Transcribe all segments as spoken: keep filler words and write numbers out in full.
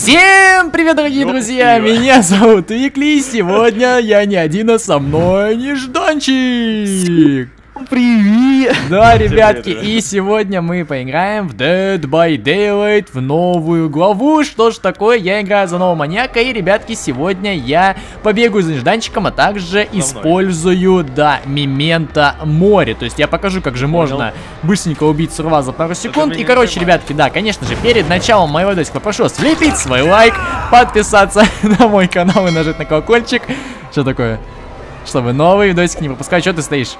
Всем привет, дорогие друзья! Меня зовут Викли. Сегодня я не один, а со мной Нежданчик. Привет! Да, ребятки, и сегодня мы поиграем в Dead by Daylight в новую главу. Что ж такое, я играю за нового маньяка, и, ребятки, сегодня я побегаю за Нежданчиком, а также использую, да, Memento Mori. То есть я покажу, как же можно быстренько убить сурва за пару секунд. И, короче, ребятки, да, конечно же, перед началом моего видосика попрошу вас влепить свой лайк, подписаться на мой канал и нажать на колокольчик. Что такое? Чтобы новый видосик не пропускать. Что ты стоишь?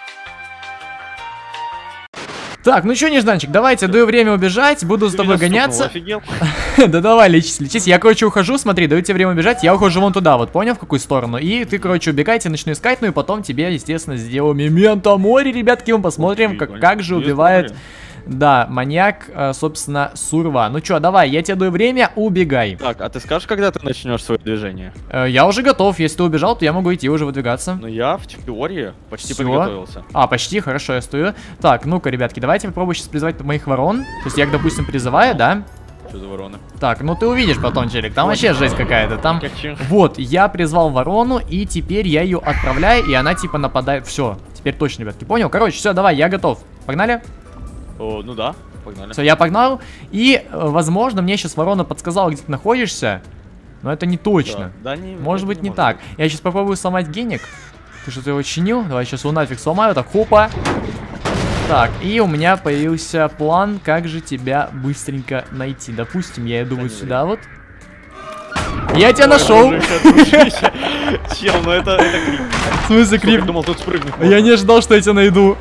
Так, ну что, Нежданчик, давайте, даю время убежать, буду с тобой гоняться. Да давай, лечись, лечись. Я, короче, ухожу, смотри, даю тебе время убежать, я ухожу вон туда, вот, понял, в какую сторону? И ты, короче, убегайте, начну искать, ну и потом тебе, естественно, сделаю Memento Mori, ребятки, мы посмотрим, как, как же убивает... Да, маньяк, собственно, сурва. Ну чё, давай, я тебе даю время, убегай. Так, а ты скажешь, когда ты начнешь свое движение? Я уже готов, если ты убежал, то я могу идти уже выдвигаться. Ну я в теории почти Всё. подготовился. А, почти, хорошо, я стою. Так, ну-ка, ребятки, давайте попробуем сейчас призывать моих ворон. То есть я их, допустим, призываю, да? Что за вороны? Так, ну ты увидишь потом, челик, там вообще жесть какая-то, там... Каким? Вот, я призвал ворону, и теперь я ее отправляю, и она типа нападает. Все, теперь точно, ребятки, понял? Короче, все, давай, я готов. Погнали? О, ну да, погнали. Все, я погнал. И, возможно, мне сейчас ворона подсказала, где ты находишься. Но это не точно. Да, да не, может быть, не, может так. быть. Я сейчас попробую сломать геник. Ты что-то его чинил? Давай сейчас его нафиг сломаю. Так, хопа. Так, и у меня появился план, как же тебя быстренько найти. Допустим, я иду вот сюда вот. Я тебя нашел. Чел, ну это крип. В смысле крип? Думал, тут спрыгнуть. Я не ожидал, что я тебя найду.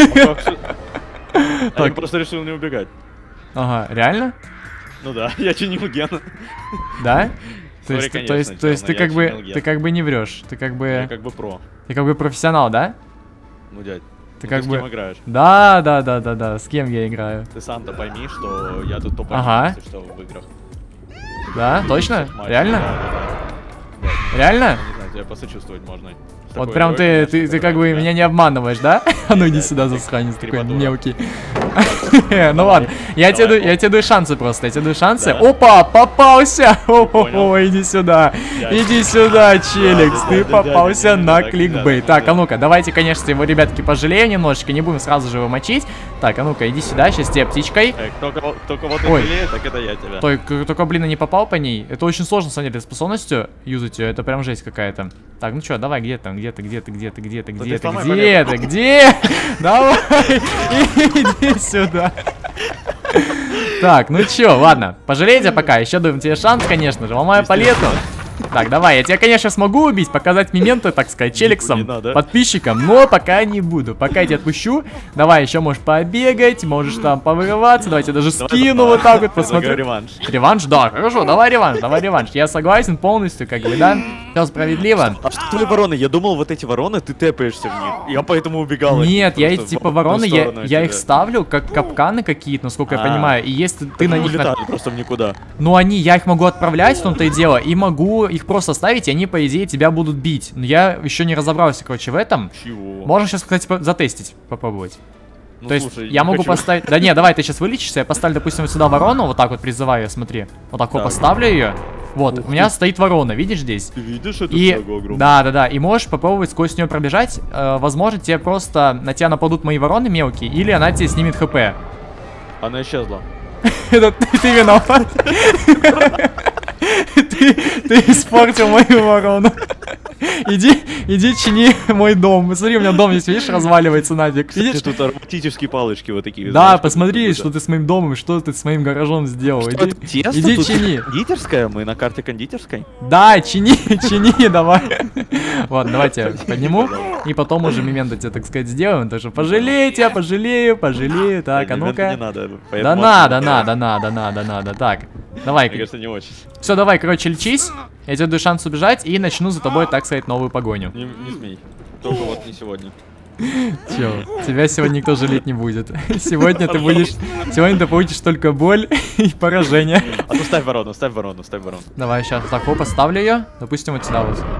Так. Я просто решил не убегать. Ага, реально? Ну да, я чинил Гена. Да? То Sorry, есть, конечно, то есть, чел, то есть но ты я как бы, чинил Ген. ты как бы не врешь, ты как бы, Я как бы про. ты как бы профессионал, да? Ну дядь, Ты ну, как ты бы, с кем играешь? да, да, да, да, да, с кем я играю? Ты сам-то пойми, что я тут топ Ага. если что, в играх. Да, точно? Матч, Реально? Да, да, да. Реально? Не знаю, тебе посочувствовать можно. С Вот такой прям игрой, ты, конечно, ты, ты как бы которая- меня не обманываешь, да? А ну иди Да, сюда, ты засранец такой крепатура. мелкий. Ну ладно, я тебе даю, я тебе даю шансы просто, я тебе даю шансы. Да. Опа, попался! понял. О, иди сюда, Дядя. иди сюда, челикс, Да, ты да, да, попался да, да, на да, кликбейт. да, Так, да. а ну-ка, давайте, конечно, его, ребятки, пожалеем немножечко, не будем сразу же его мочить. Так, а ну-ка, иди сюда, сейчас тебе птичкой. Эй, кто кого, кто кого ты Ой. жалеет, так это я тебя. Той- Только, блин, я не попал по ней. Это очень сложно, с самом деле, способностью юзать ее. Это прям жесть какая-то. Так, ну что, давай, где ты там, где ты, где ты, где ты, где ты, где ты ты, сломай где ты, где? Давай, иди сюда. Так, ну чё, ладно, пожалейте пока, еще даем тебе шанс, конечно же, ломаю палету. Так, давай, я тебя, конечно, смогу убить, показать моменты, так сказать, челиксам, Не надо. подписчикам, но пока не буду. Пока я тебя отпущу, давай еще можешь побегать, можешь там повырываться, давайте даже Давай скину тут, вот так вот, предлагаю посмотрю. реванш. Реванш, да, хорошо, давай реванш, давай реванш. Я согласен полностью, как бы, да? Все справедливо. А что твои вороны? Я думал, вот эти вороны, ты тэпаешься в них. Я поэтому убегал. от них Нет, я эти просто типа в одну вороны, я, сторону от я их тебя. ставлю как капканы какие-то, насколько я А. понимаю. И если ты на Они них... на- улетают просто в никуда. Ну они, я их могу отправлять, в том-то и дело, и могу их просто ставить, и они, по идее, тебя будут бить. Но я еще не разобрался, короче, в этом. Чего? Можно сейчас, кстати, по- затестить, попробовать. Ну, То есть слушай, я не могу хочу. поставить... Да не, давай, ты сейчас вылечишься, я поставлю, допустим, вот сюда ворону, вот так вот призываю, смотри. Вот так вот Так. поставлю ее. Вот, Ух у меня ты. стоит ворона, видишь здесь? Ты видишь эту И сагу огромную? да, да, да, и можешь попробовать сквозь нее пробежать. Э, возможно, тебе просто на тебя нападут мои вороны мелкие, или она тебе снимет хп. Она исчезла. Это ты, ты виноват. Ты, ты испортил мою ворону. Иди, иди чини мой дом. Смотри, у меня дом здесь, видишь, разваливается нафиг. Кстати, Видишь? тут ароматические палочки вот такие. Да, знаешь, посмотри, как что будто. ты с моим домом, что ты с моим гаражом сделал. Что Иди, это, тесто иди тут чини. кондитерская? Мы на карте кондитерской? Да, чини, чини, давай. Ладно, давайте подниму. И потом уже момент тебе, так сказать, сделаем. Так что пожалей тебя, пожалею, пожалею. Так, а Элементы ну-ка. Не надо. Да поэтому надо, отсюда. надо, надо, надо, надо. Так, давай. Мне кажется, не очень. Все, давай, короче, лечись. Я тебе даю шанс убежать и начну за тобой, так сказать, новую погоню. Не, не смей. Только вот не сегодня. Чё, тебя сегодня никто жалеть не будет. Сегодня ты будешь... Сегодня ты получишь только боль и поражение. А ну ставь ворону, ставь ворону, ставь ворону. Давай, сейчас так, оп, поставлю ее. Допустим, вот сюда вот.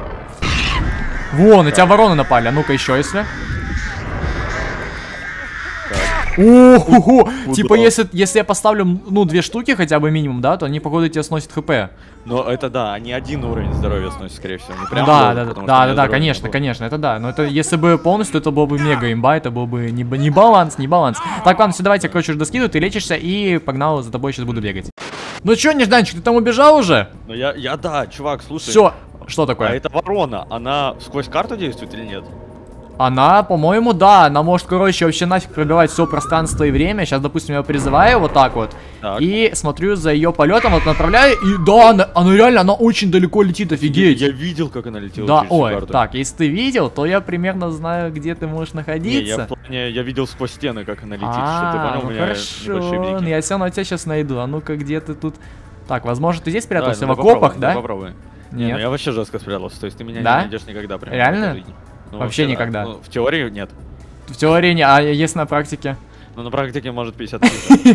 Во, на тебя вороны напали. А ну-ка еще, если. Так. Ого! Типа, если, если я поставлю, ну, две штуки хотя бы минимум, да, то они, походу, тебе сносят хп. Но это да, они один уровень здоровья сносят, скорее всего. Не прям да, лол, да, потому да, что да, да, конечно, конечно, это да. Но это если бы полностью, это было бы мега имба, это был бы не, не баланс, не баланс. Так, ладно, все, давайте, короче, доскидывай, ты лечишься и погнал, за тобой сейчас буду бегать. Ну чё, Нежданчик, ты там убежал уже? Ну я, я да, чувак, слушай. Все, что такое? А это ворона, она сквозь карту действует или нет? Она, по-моему, да, она может, короче, вообще нафиг пробивать все пространство и время. Сейчас, допустим, я призываю вот так вот. Так. И смотрю за ее полетом, вот направляю. И да, она, она реально, она очень далеко летит, офигеть. Я, я видел, как она летела. Да, ой, карту. Так, если ты видел, то я примерно знаю, где ты можешь находиться. Не, я, в плане, я видел сквозь стены, как она летит, а, что ты понял, ну у меня хорошо, я все равно тебя сейчас найду. А ну-ка, где ты тут? Так, возможно, ты здесь спрятался, да, ну, в окопах, да? Попробуй. Не, Нет. ну я вообще жестко спрятался, то есть ты меня да? не найдешь никогда. Прям реально? Ну, вообще, вообще никогда? Ну, в теории нет. В теории не, а есть на практике? Ну, на практике может пятьдесят тысяч.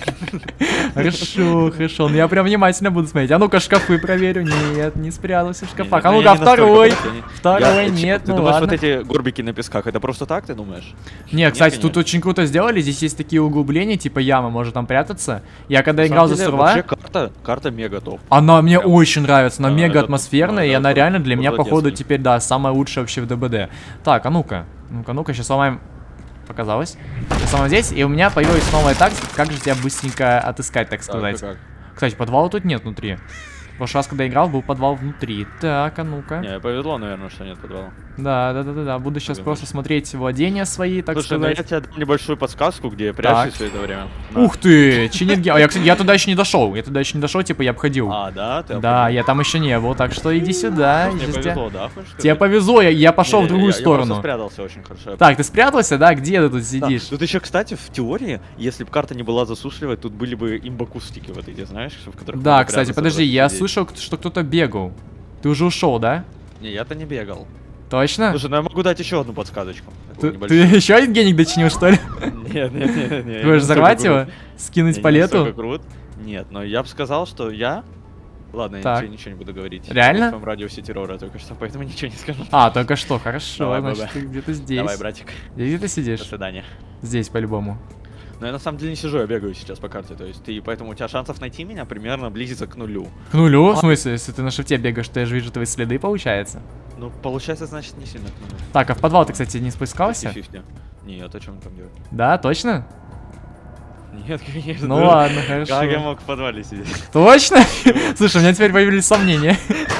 Хорошо, хорошо. Ну я прям внимательно буду смотреть. А ну-ка, шкафы проверю. Нет, не спрятался в шкафах. А ну-ка, второй. Второй, нет, ну ладно. Ты думаешь, вот эти горбики на песках, это просто так, ты думаешь? Не, кстати, тут очень круто сделали. Здесь есть такие углубления, типа яма, может там прятаться. Я когда играл за Survive... карта, карта мега топ. Она мне очень нравится. Она мега атмосферная, и она реально для меня, походу, теперь, да, самая лучшая вообще в ДБД. Так, а ну-ка. Ну-ка, ну-ка, сейчас сломаем... Показалось. Самое здесь, и у меня появилась новая тактика, как же тебя быстренько отыскать, так сказать. Так, кстати, подвала тут нет внутри. В прошлый раз, когда играл, был подвал внутри. Так, а ну-ка. Не, повезло, наверное, что нет подвала. Да, да, да, да, да. Буду сейчас просто смотреть владения свои, так Слушай, сказать. Ну я тебе дам небольшую подсказку, где я прячусь все это время. На. Ух ты! Чинит ген. Я, кстати, я туда еще не дошел. Я туда еще не дошел, типа я обходил. А, да? Ты да, я там еще не был, так что иди сюда. Мне повезло, да? Тебе повезло, я, я пошел в другую я, сторону. Я спрятался очень хорошо. Так, ты спрятался, да? Где ты тут сидишь? Да. Тут еще, кстати, в теории, если бы карта не была засушливой, тут были бы имбакустики вот эти, знаешь, в которых... Да, кстати, подожди, я слышал, что кто-то бегал. Ты уже ушел, да? Не, я-то не бегал. Точно? Слушай, ну я могу дать еще одну подсказочку. Ты, ты еще один геник дочинил, что ли? Нет, нет, нет, нет. Ты будешь взорвать его? Скинуть по лету? Нет, но я бы сказал, что я... Ладно, так. я ничего, ничего не буду говорить. Реально? Я в своем радиусе террора только что, поэтому ничего не скажу. А, только что, хорошо. Давай, значит, баба. ты где-то здесь. Давай, братик. Где ты сидишь? До свидания. Здесь, по-любому. Но я на самом деле не сижу, я бегаю сейчас по карте, то есть ты, поэтому у тебя шансов найти меня примерно близится к нулю. К нулю? А? В смысле, если ты на шифте бегаешь, то я же вижу твои следы, получается? Ну, получается, значит, не сильно к нулю. Так, а в подвал ты, кстати, не спускался? Нет, о чем там делать? Да, точно? Нет, конечно. Ну ладно, хорошо. Как я мог в подвале сидеть? Точно? Слушай, у меня теперь появились сомнения.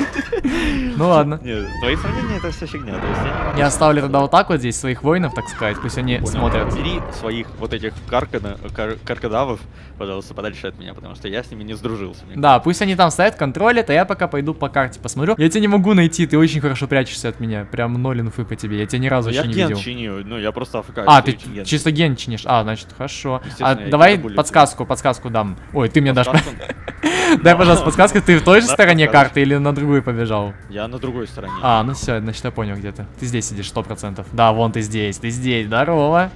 Ну ладно. Нет, твои сомнения это все фигня. То есть я, я оставлю тогда вот так вот здесь своих воинов, так сказать, пусть они Понял. смотрят. Бери своих вот этих каркана, кар, каркадавов, пожалуйста, подальше от меня, потому что я с ними не сдружился. Да, пусть они там стоят, контролят, а я пока пойду по карте посмотрю. Я тебя не могу найти, ты очень хорошо прячешься от меня. Прям ноль инфы по тебе, я тебя ни разу еще не видел. Я ген чиню, ну я просто АФК. А, ты ген. Чисто ген чинишь. А, значит, хорошо. А давай подсказку, подсказку дам. Ой, ты мне дашь. Дай, пожалуйста, подсказку, ты в той же стороне карты или на другую побежал? Я на другой стороне. А, ну все, значит, я понял, где ты. Ты здесь сидишь, сто процентов. Да, вон ты здесь, ты здесь, здорово.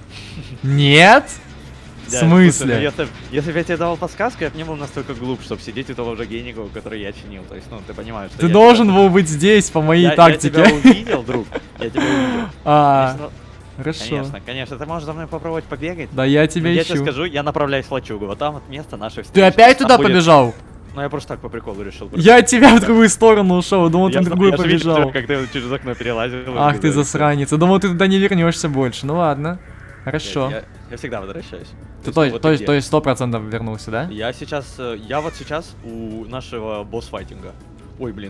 Нет? В смысле? Если, если бы я тебе давал подсказку, я бы не был настолько глуп, чтобы сидеть у того же геника, который я чинил. То есть, ну, ты понимаешь, что ты должен был быть здесь, по моей тактике. Я тебя увидел, друг. Я тебя увидел. А, хорошо. Конечно, конечно. Ты можешь за мной попробовать побегать. Да я тебя ищу. Я тебе скажу, я направляюсь в лачугу. Вот там вот место нашей встречи. Ты опять туда побежал? Ну я просто так по приколу решил. Я от тебя в другую сторону ушел, думал, ты в другую побежал. Как ты через окно перелазил. Ах ты засранец, я думал, ты туда не вернешься больше. Ну ладно, хорошо. Я всегда возвращаюсь. То есть сто процентов вернулся, да? Я сейчас, я вот сейчас у нашего босс-файтинга. Ой, блин.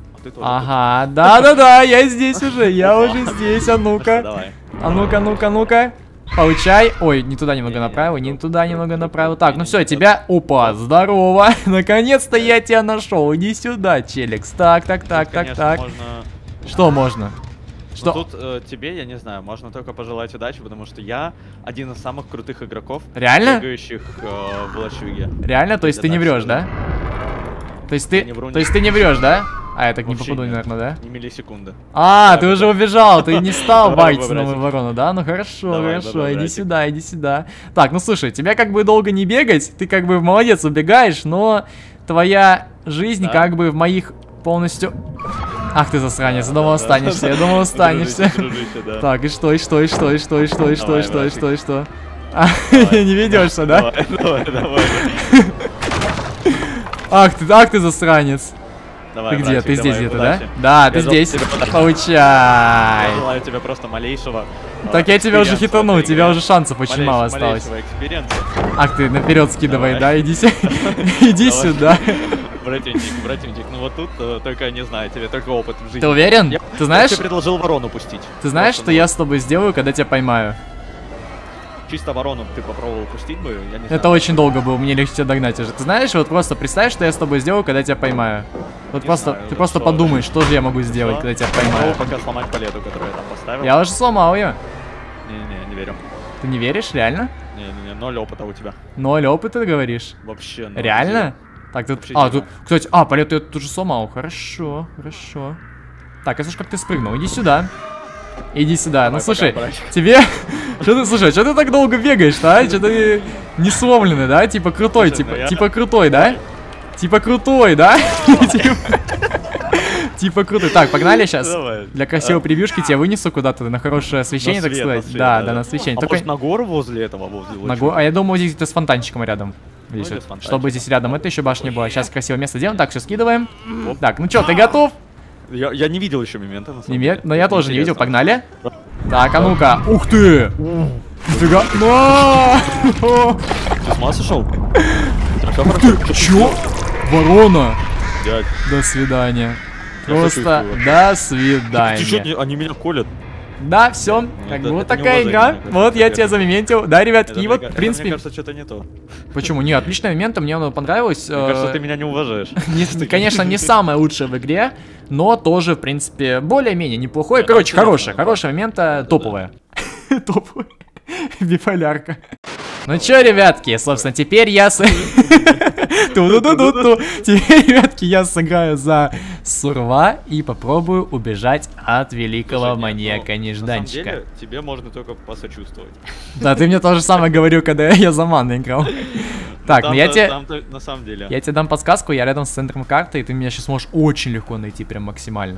Ага, да-да-да, я здесь уже, я уже здесь, а ну-ка. Давай. А ну-ка, ну-ка, ну-ка. Получай. Ой, не туда немного направил, не туда немного направил. Так, ну все, тебя... Опа, здорово. Наконец-то я тебя нашел. Иди сюда, челикс. Так, так, так, так, так. Что можно? Что? Тут э, тебе, я не знаю, можно только пожелать удачи, потому что я один из самых крутых игроков, реально? бегающих э, в лачуге. Реально? То есть ты не врешь, да? То есть ты, то есть ты не врешь, да? А, я так не попаду, наверное, да? Не миллисекунды. А, ты уже убежал, ты не стал байтить на мою ворону, да? Ну хорошо, хорошо, иди сюда, иди сюда. Так, ну слушай, тебя как бы долго не бегать, ты как бы молодец, убегаешь, но твоя жизнь как бы в моих полностью... Ах ты засранец, я думал останешься, я думал останешься. Так, и что, и что, и что, и что, и что, и что, и что, и что, и что? Не ведешься, да? Давай, давай, давай. Ах ты, ах ты засранец. Давай, Ты где? братик, Ты здесь давай, где-то, да? удачи. Да, ты Я здесь. желаю тебе- Получай. Я желаю тебе просто малейшего. Так а, я тебя уже экспириенса в хитанул, у этой тебя игре. уже шансов очень Малейш- мало осталось. малейшего экспириенса. Ах ты, наперед скидывай, Давай. да? Иди сюда. Иди Давай. сюда. Братинчик, братинчик, ну вот тут э, только не знаю, тебе только опыт в жизни. Ты уверен? Я, Ты знаешь, я тебе предложил ворону пустить. ты знаешь, Просто, что ну, я с тобой сделаю, когда тебя поймаю? Чисто ворону ты попробовал пустить бы, я не Это знаю. очень долго было, мне легче тебя догнать уже. Ты знаешь, вот просто представь, что я с тобой сделаю, когда тебя поймаю. Вот Не просто, знаю, ты просто что? подумай, что же я могу сделать, Что? когда тебя Попробуй поймаю. пока сломать палету, которую я там поставил. Я уже сломал ее. Не-не-не, не верю. Ты не веришь, реально? Не-не-не, ноль опыта у тебя. Ноль опыта, ты говоришь? Вообще ноль. Реально? Так, тут... Вообще А, зеро. тут, кстати, а, палету я тут же сломал. Хорошо, хорошо. Так, я слушай, как ты спрыгнул. Иди сюда. Иди сюда. Ну, Давай, слушай, пока, братик. тебе... Что ты, слушай, что ты так долго бегаешь-то, а? Что ты не сломленный, да? Типа крутой, Слушай, типа, ну я- типа крутой, да? Типа крутой, да? Типа- Типа крутой. Так, погнали сейчас. Давай. Для красивой превьюшки тебя вынесу куда-то на хорошее освещение, На так свет, на сказать. свет, Да, да, на освещение. А Только может на гору возле этого, возле на луча? го- А я думал, здесь где-то с фонтанчиком рядом. Здесь или вот, с фонтанчиком. чтобы здесь рядом это еще башня была. Сейчас красивое место делаем. Так, все скидываем. Так, ну что, ты готов? Я, я не видел еще момента, на самом Не деле. ме- Но я тоже не видел. Интересно. Погнали. Так, а ну-ка. Ух ты! Нифига. На! Ты с ума сошел? Всё Ух хорошо? ты, чё? Ворона. Дядь, До свидания. Я Просто сочувствую. до ты чё, свидания. не- они меня колят. Да, все. Как это- бы вот это такая неуважение, игра. мне кажется, Вот я это- тебя замементил. Да, ребятки, Это, и мне вот, ка- в это, принципе... мне кажется, что-то не то. Почему? Не, отличная момента, мне оно понравилось. Мне э, кажется, ты меня не уважаешь. Не- конечно, не самое лучшее в игре, но тоже, в принципе, более-менее неплохое. Нет, Короче, абсолютно, хорошее, да. хорошее момента, топовое. Топовое. Биполярка. Ну чё, ребятки, собственно, теперь я с... Ту-ду-ду-ду-ду. Теперь, ребятки, я сыграю за Сурва и попробую убежать от великого Слушай, нет, маньяка ну, На самом Нежданчика. деле, тебе можно только посочувствовать. Да, ты мне то же самое говорил, когда я за Манной играл. Так, ну я Там-то- тебе... там-то на самом деле. Я тебе дам подсказку, я рядом с центром карты, и ты меня сейчас можешь очень легко найти, прям максимально.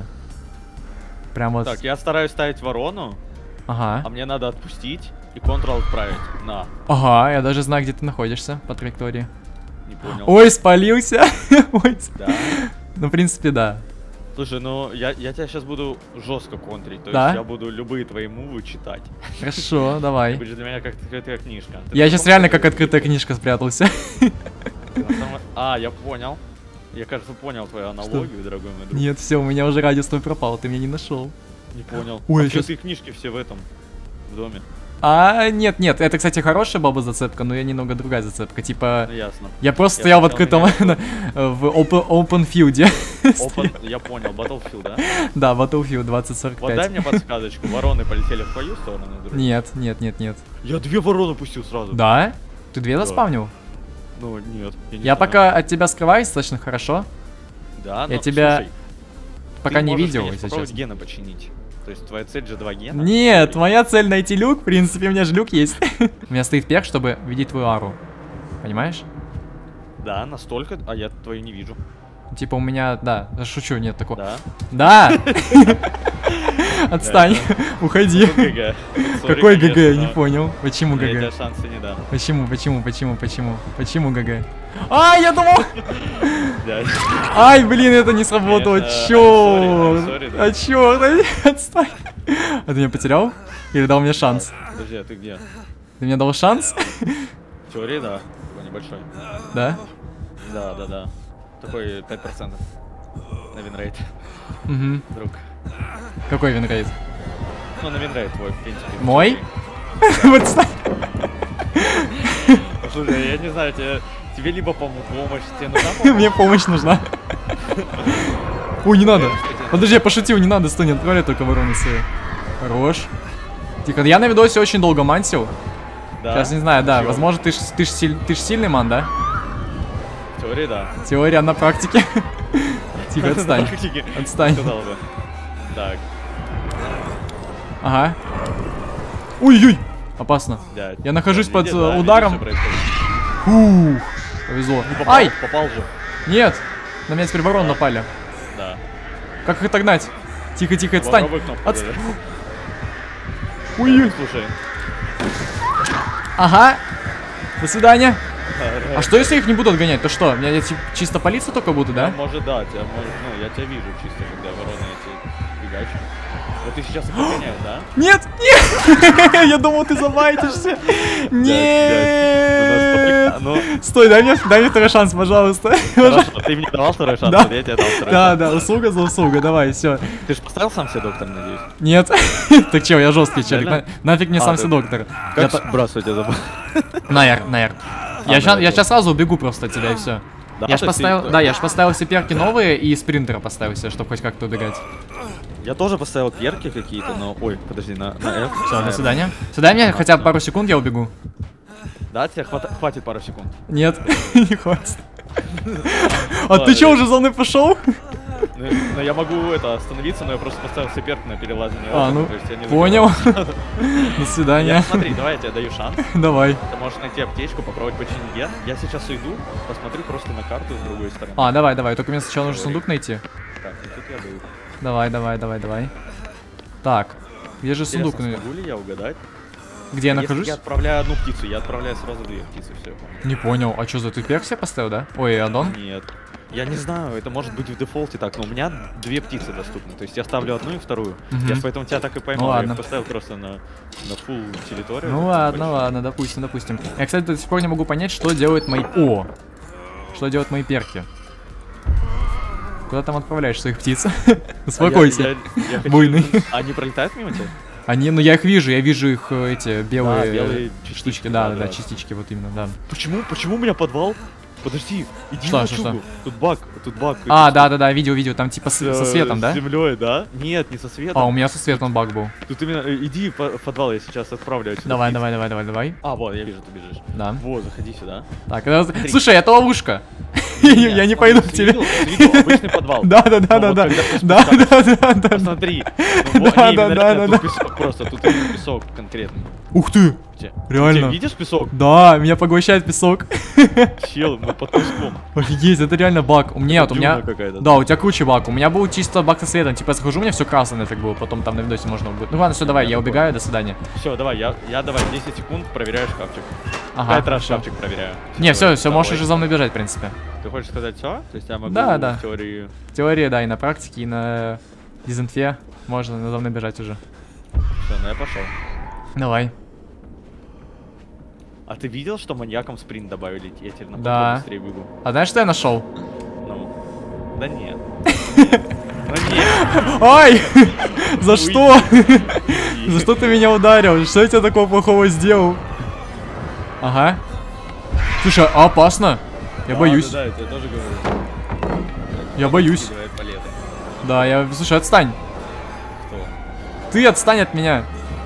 Прям вот... Так, я стараюсь ставить ворону, а Ага. мне надо отпустить и Ctrl отправить. На, Ага, я даже знаю, где ты находишься по траектории. не понял. Ой, спалился. Ой. Да. Ну, в принципе, да. Слушай, ну я, я тебя сейчас буду жестко контрить. То Да? есть я буду любые твои мувы читать. Хорошо, Ты давай. будешь для меня как открытая книжка. Ты Я в сейчас каком реально как году? открытая книжка спрятался. На самом- А, я понял. Я, кажется, понял твою аналогию, дорогой мой друг. Нет, все, у меня уже радиус твой пропал, ты меня не нашел. Не понял. Ой, а я щас- ты книжки все в этом, в доме. А, нет, нет, это, кстати, хорошая баба зацепка, но я немного другая зацепка. Типа, Ну ясно. я просто Я стоял в хотел открытом, меня- в open, open field. Open, я понял, Battlefield, да? Да, Battlefield двадцать сорок Вот дай пять. мне подсказочку. Вороны полетели в твою сторону, друг? Нет, нет, нет, нет. Я две вороны пустил сразу. Да? Ты две Да. заспавнил? Ну, нет. не Я знаю. пока от тебя скрываюсь достаточно хорошо. Да, я но, тебя слушай, Пока ты не можешь, видел, конечно, если попробовать честно. гены починить. То есть твоя цель же два гена. Нет, моя цель найти люк, в принципе, у меня же люк есть. У меня стоит перк, чтобы видеть твою ару. Понимаешь? Да, настолько, а я твою не вижу. Типа у меня, да, да шучу, нет такого. Да. Да! Отстань, уходи. Ну, ГГ. Сори, Какой ГГ, конечно, я не но понял. Почему Я тебе ГГ? шансы не дам. Почему, почему, почему, почему? Почему ГГ? А, я думал! Дядь. Ай, блин, это не сработало, Это- I'm чёрт! sorry, I'm sorry, да. А чёрт, отстань! А ты меня потерял? Или дал мне шанс? Подожди, а ты где? Ты мне дал шанс? В теории, да. Такой небольшой. Да? Да, да, да. Такой пять процентов на винрейт, Угу. друг. Какой винрейт? Ну, на винрейт твой, в принципе. в Мой? теории. Вот ста- Слушай, я не знаю, тебе, тебе либо помогу помощь, тебе нужна помощь? Мне помощь нужна. Ой, не надо. Подожди, я пошутил, не надо, стой, не отправляй только вороны свои. Хорош. Тихо, я на видосе очень долго мансил. Да. Сейчас не знаю, да, Чё? возможно, ты ж, ты ж, силь- ты ж сильный ман, да? В теории, да. Теория на практике. Тихо, отстань. На практике, Отстань. сказал бы. Так, Ага. Ой-ой, опасно. дядь. Я нахожусь Да, под видишь, э, да, видишь, ударом. что происходит? Фух, повезло. Попал, Ай, попал же. нет, на меня теперь ворон напали. Да. Как их отогнать? Тихо, тихо, отстань. Попробуй кнопку Отс- даже. Ой-ой. Слушай. Ага. До свидания. А что если их не буду отгонять? То что? Меня типа, чисто полицию только буду, да? Может, да, тебя, может, ну, я тебя вижу чисто, когда вороны эти фигачат. Вот ты сейчас их отгоняешь, да? Нет, нет! Я думал, ты забайтишься. Нет! Стой, дай мне, дай мне второй шанс, пожалуйста. Хорошо, ты мне давал второй шанс, Да. я тебе дал второй Да, шанс. да, услуга за услугу, давай, все. Ты же поставил сам себе доктор, надеюсь? Нет. Так чё, я жесткий челик. Реально? На- Нафиг мне А, сам ты- себе доктор. Как Я та- сбрасывать я забыл? Наер, наер. А, Я сейчас, да, я да. сейчас сразу убегу просто от тебя и все. Да, Я ж ты- поставил, ты- да, я ж поставил все перки новые и спринтера поставил себе, чтобы хоть как-то убегать. Я тоже поставил перки какие-то, но... Ой, подожди, на, на F. Все, на до F. свидания. Все, дай мне хотя бы пару секунд, я убегу. Да, тебе хвата- хватит пару секунд. Нет, не хватит. А ты Ладно. чё, уже за мной пошел? Ну, но я могу это остановиться, но я просто поставил все перки на перелазание. А, окон, ну, то есть я не понял. забегал. До Я, свидания. смотри, давай я тебе даю шанс. Давай. Ты можешь найти аптечку, попробовать починить ген. Я сейчас уйду, посмотрю просто на карту с другой стороны. А, давай, давай, только мне сначала нужно сундук найти. Так, и тут я был. Давай, давай, давай, давай. Так, где же сундук? Интересно, смогу ли я угадать? Где я Если нахожусь? я отправляю одну птицу, я отправляю сразу две птицы, все. Не понял, а что за ты перк себе поставил, да? Ой, аддон? Нет. Я не знаю, это может быть в дефолте так, но у меня две птицы доступны. То есть я ставлю одну и вторую. Мгм. Я ж поэтому тебя так и поймал. Ну я ладно. их поставил просто на, на full территорию. Ну ладно, ладно, допустим, допустим. Я, кстати, до сих пор не могу понять, что делают мои... О! Что делают мои перки? Куда там отправляешь своих птиц? Успокойся. Буйный. Они пролетают мимо тебя? Они, ну я их вижу, я вижу их э, эти белые, Да, белые э, частички, штучки, да, да, да, да, да. частички, вот именно, да. Почему? Почему у меня подвал? Подожди, иди Что, на что, чугу. что? Тут баг, тут баг. А, да, да, да, видео, видео, там типа с- С, со светом, да? С землей, да? Нет, не со светом. А, у меня со светом баг был. Тут именно, э, иди по- в подвал, я сейчас отправлю отсюда Давай, птиц. давай, давай, давай, давай. А, вот, я вижу, ты бежишь. Да. Вот, заходи сюда. Так, э, слушай, это ловушка. Я не смотри, пойду к ты тебе. видел? Ты видел обычный подвал? Да, да, да, Ну, да, вот да. когда ты Да, спускаешься, да, да, да. Посмотри. Ну, вот, Да, не, да, именно да, реально, да, тут песок просто, тут именно песок конкретно. Ух ты! Где? Реально. Где, видишь песок? Да, меня поглощает песок. Чел, мы под песком. Офигеть, это реально баг. У меня, вот у меня... Дюна какая-то, Да, у тебя круче баг. У меня был чисто баг со светом. Типа я захожу, у меня все красное так было. Потом там на видосе можно будет. Ну ладно, все, давай, я убегаю, до свидания. Все, давай, я, я давай десять секунд проверяю шкафчик. Ага, Пять раз всё. шкафчик проверяю. Не, все, Давай, все, можешь давай. уже за мной бежать, в принципе. Ты хочешь сказать все? То есть я могу Да, да. в теории... В теории, да, и на практике, и на дезинфе можно за мной бежать уже. Все, ну я пошел. Давай. А ты видел, что маньякам спринт добавили? Я теперь на Да. быстрее бегу. А знаешь, что я нашел? Ну. Да нет. Ну нет. Ай! За что? Иди. За что ты меня ударил? Что я тебе такого плохого сделал? Ага. Слушай, а опасно. Я Да, боюсь. Да, да, я тебе тоже говорю. Я боюсь. Скидывает палеты. Да, я... Слушай, отстань. Кто? Ты отстань от меня.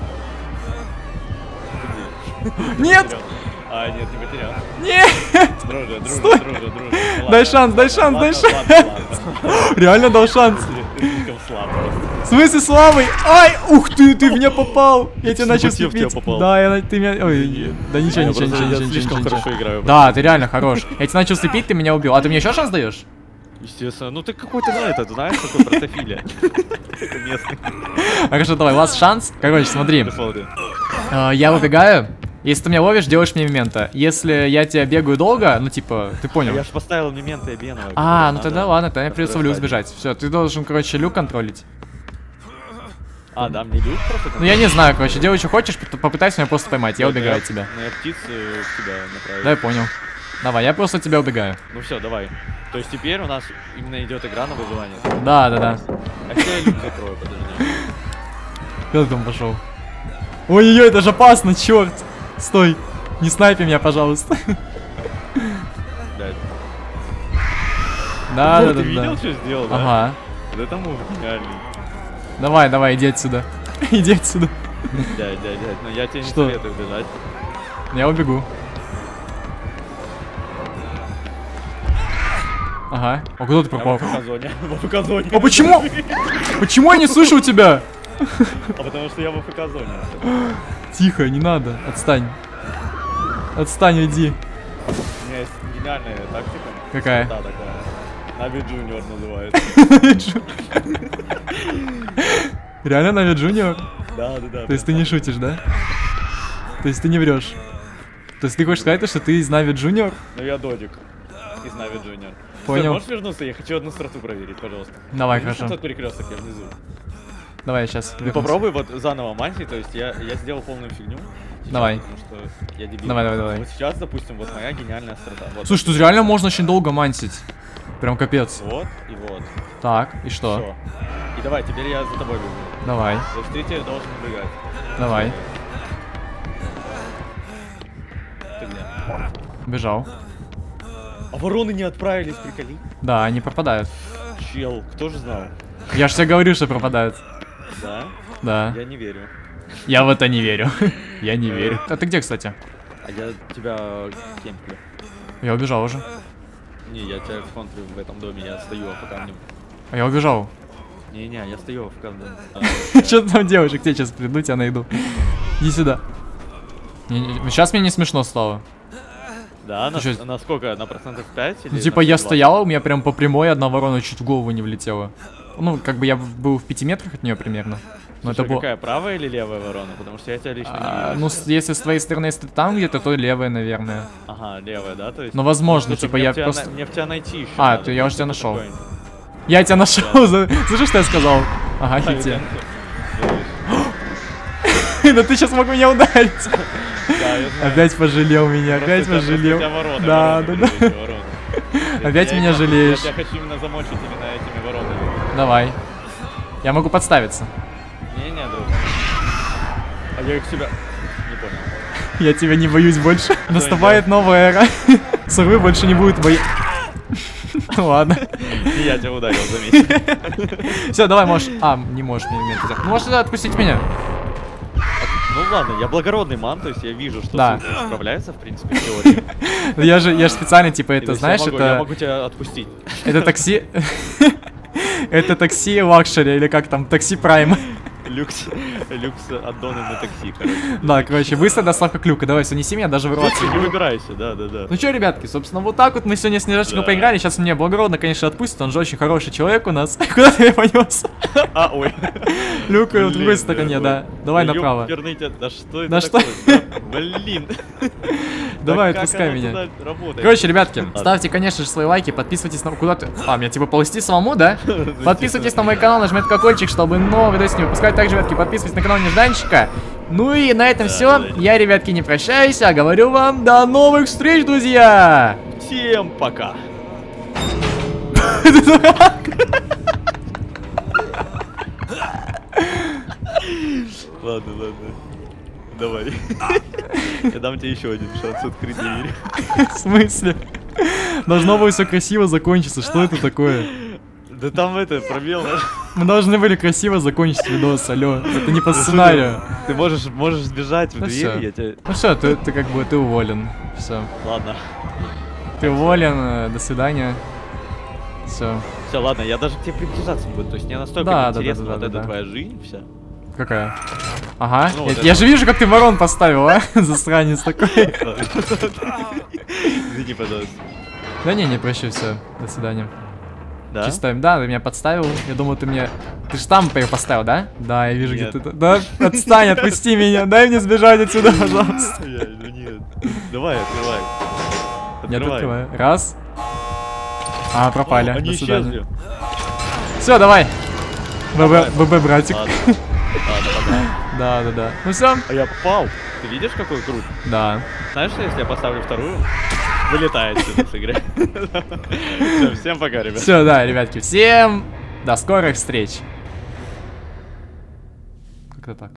Где? Нет! Потерял. А, нет, не потерял. Нет! Друже, друже, Стой. друже, друже. Ну, Дай ладно, шанс, дай ладно, шанс, дай ладно, шанс. ладно, ладно. Реально дал шанс. Ты слишком слаб просто. В смысле слабый? Ай! Ух ты, ты в меня попал! Я тебя начал Почти в тебя слепить. попал. Да, я, на- ты меня... Ой, да ничего, Я ничего, просто- ничего, я ничего, слишком ничего, хорошо ничего. играю. Да, ты реально хорош. Я тебя начал слепить, ты меня убил. А ты мне еще шанс даешь? Естественно. Ну ты какой-то на этот, знаешь, такой простофиля. Это местный. Хорошо, давай, ласт шанс. Короче, смотри. Дефолты. Э, Я убегаю. Если ты меня ловишь, делаешь мне мемента. Если я тебя бегаю долго, ну типа, ты понял. Я ж поставил мементы Бенова. А, ну тогда ладно, тогда мне придется в люк сбежать. Все, ты должен, короче, люк контролить. А, да, мне люк просто? Ну я не знаю, короче, делай, что хочешь, пот- попытайся меня просто поймать, я убегаю от тебя. Ну я птицы в тебя направил. Да, я понял. Давай, я просто от тебя убегаю. Ну все, давай. То есть теперь у нас именно идет игра на выживание. Да, да, да. А если я люк закрою, подожди. Кто там пошел? Ой-ой-ой, это же опасно, черт! Стой! Не снайпи меня, пожалуйста. Да. Да, О, да, ты да, видел, да. что сделал, да? Ага. Вот это мув гениальный. Давай, давай, иди отсюда. Иди отсюда. Дядь, дядь, дядь, но я тебе не Что? советую бежать. Я убегу. Ага. А куда ты Я пропал? в АФК-зоне. В АФК-зоне. А почему? Почему я не слышу тебя? А потому что я в АФК-зоне. Тихо, не надо. Отстань. Отстань, уйди. У меня есть гениальная тактика. Какая? Да, такая. Нави Джуниор называется. Реально Нави Джуниор? Да, да, да. То есть ты не шутишь, да? То есть ты не врешь? То есть ты хочешь сказать, что ты из Нави Джуниор? Ну я Додик из Нави Джуниор. Понял. Можешь вернуться? Я хочу одну страту проверить, пожалуйста. Давай, Видишь хорошо. тот перекресток, я внизу. Давай, сейчас. Ну, попробуй вот заново мантить, то есть я, я сделал полную фигню. Сейчас, Давай. Потому что я дебил. Давай, давай, давай. Вот сейчас, допустим, вот моя гениальная страта. Вот. Слушай, тут реально можно очень долго мансить. Прям капец. Вот и вот. Так, и что? Всё. И давай, теперь я за тобой бегу. Давай, То есть ты теперь должен убегать. давай. Ты где? Бежал. А вороны не отправились, приколи. Да, они пропадают. Чел, кто же знал? Я же тебе говорю, что пропадают. Да? Да. Я не верю. Я в это не верю. Я не верю. А ты где, кстати? А я тебя кемплю. Я убежал уже. Не, я тебя контрю в этом доме, я стою по камню. А я убежал. Не-не, я стою в камне. Что ты там делаешь? К тебе сейчас приду, тебя найду. Иди сюда. Сейчас мне не смешно стало. Да, на, чё? на сколько? На процентов пять? Или Ну, типа, на я сто двадцать? стоял, у меня прям по прямой одна ворона чуть в голову не влетела. Ну, как бы я был в пяти метрах от нее примерно. Но Слушай, это было... какая, правая или левая ворона? Потому что я тебя лично А, не ну, вижу. с- если с твоей стороны, если ты там где-то, то левая, наверное. Ага, левая, да? То есть... Но возможно, Слушай, типа, мне я в тебя просто... на- Мне в тебя найти еще. А, надо, то я уже потому тебя что нашел. такой- Я тебя нашел. за- Слышишь, что я сказал? Ага, А, я хите. тебя Да ты сейчас мог меня ударить. нашел. Да, я знаю. Опять пожалел меня, Просто опять у тебя- просто у пожалел. тебя вороны, Да, вороны да, были, да. эти вороны. Я- Опять я меня именно- жалеешь. Я тебя хочу именно замочить именно этими воронами. Давай. Я могу подставиться. Не-не, друг. А я их себя... Не понял. Я тебя не боюсь больше. Наступает новая эра. Сурвы больше не будет бои. Ладно. Не я тебя ударил, заметь. Все, давай, можешь. А, не можешь меня иметь. Ну, можешь отпустить меня. Ну ладно, я благородный ман, то есть я вижу, что Да. суд справляется, в принципе, в теории. Я же, я же специально, типа, И это, то есть знаешь, я могу, я это... могу тебя отпустить. Это такси... Это такси лакшери, или как там, такси прайм. Люкс, люкс аддоны на такси, короче. Да, короче, быстрая доставка клюка. Давай, все, неси меня даже в рот. Ты не выбирайся, да, да, да. Ну что, ребятки, собственно, вот так вот мы сегодня с Снежочком Да. поиграли. Сейчас мне благородно, конечно, отпустит. Он же очень хороший человек у нас. Куда ты меня понес? А, ой. Люка в другой Блин, стороне, да, да. Давай да направо. ёперный тебя- Да что это Да что? такое? Да, блин. Давай, Да как отпускай оно меня. туда работает? Короче, ребятки, Ладно. ставьте, конечно же, свои лайки, подписывайтесь на... Куда ты... А, мне типа ползти самому, да? Подписывайтесь на мой канал, нажмите колокольчик, чтобы новые видосы не выпускать. Также, ребятки, подписывайтесь на канал Нежданчика. Ну и на этом все. да. Я, ребятки, не прощаюсь, а говорю вам до новых встреч, друзья! Всем пока. Ладно, ладно. Давай. Я дам тебе еще один шанс открыть дверь. В смысле? Должно было все красиво закончиться, что это такое? Да там это, пробел. Мы должны были красиво закончить видос, алло. Это не по сценарию. Ты можешь, можешь сбежать в Ну дверь, всё. я тебе... Ну все, ты, ты как бы, ты уволен. Все. Ладно. Ты уволен, э, до свидания. Все. Все, ладно, я даже к тебе приближаться не буду. То есть мне настолько Да, да, да, интересна да, вот да, эта да. твоя жизнь вся. Какая? Ага. Ну, я, вот я это. же вижу, как ты ворон поставил, а? Засранец такой. Извини, пожалуйста. Да не, не, прощу, все. До свидания. Да? Чисто, да, ты меня подставил. Я думал, ты мне... Ты штамп поставил, да? Да, я вижу, Нет. где ты... Да, отстань, отпусти меня. Дай мне сбежать отсюда, пожалуйста. Я- ну нет. Давай, открывай. Нет, Открывай. открываю. Раз. А, пропали. О, они До свидания. исчезли. Все, давай. Давай. ББ, ББ, братик. Ладно. Ладно, пока. Да, да, да. Ну все. А я попал. Ты видишь, какой крут? Да. Знаешь, что если я поставлю вторую, вылетает сюда с игры. Все, всем пока, ребят. Все, да, ребятки, всем до скорых встреч. Как-то так.